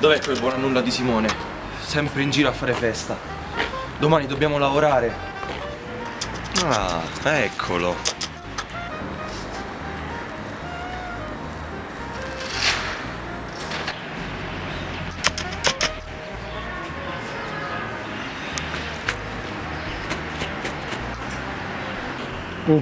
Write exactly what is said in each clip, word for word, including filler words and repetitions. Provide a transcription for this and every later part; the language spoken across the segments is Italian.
Dov'è quel buon a nulla di Simone? Sempre in giro a fare festa. Domani dobbiamo lavorare. Ah, eccolo. Uh.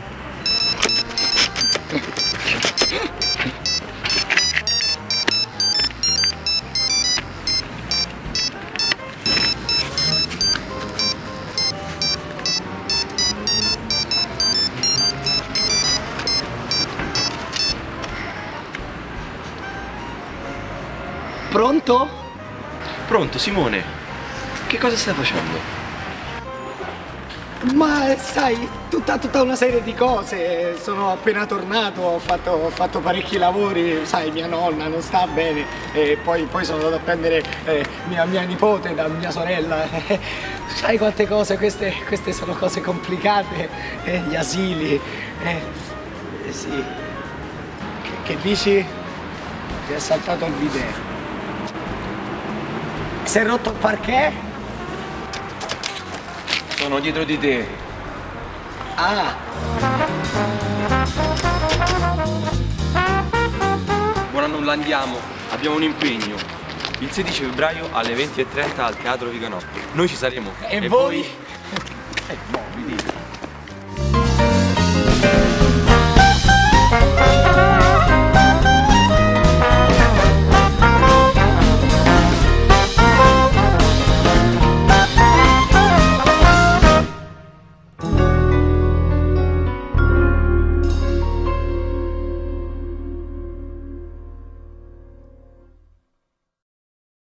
Pronto? Pronto, Simone? Che cosa stai facendo? Ma sai, tutta, tutta una serie di cose. Sono appena tornato, ho fatto, ho fatto parecchi lavori, sai, mia nonna non sta bene e poi, poi sono andato a prendere eh, mia, mia nipote da mia sorella. Sai quante cose, queste, queste sono cose complicate, eh, gli asili. Eh, eh, sì. Che, che dici? Ti è saltato il bidet. Si è rotto il parquet? Sono dietro di te. Ah! Buon anno, andiamo. Abbiamo un impegno. Il sedici febbraio alle venti e trenta al Teatro Viganò. Noi ci saremo. E, e voi? voi? Eh, no, vi dico.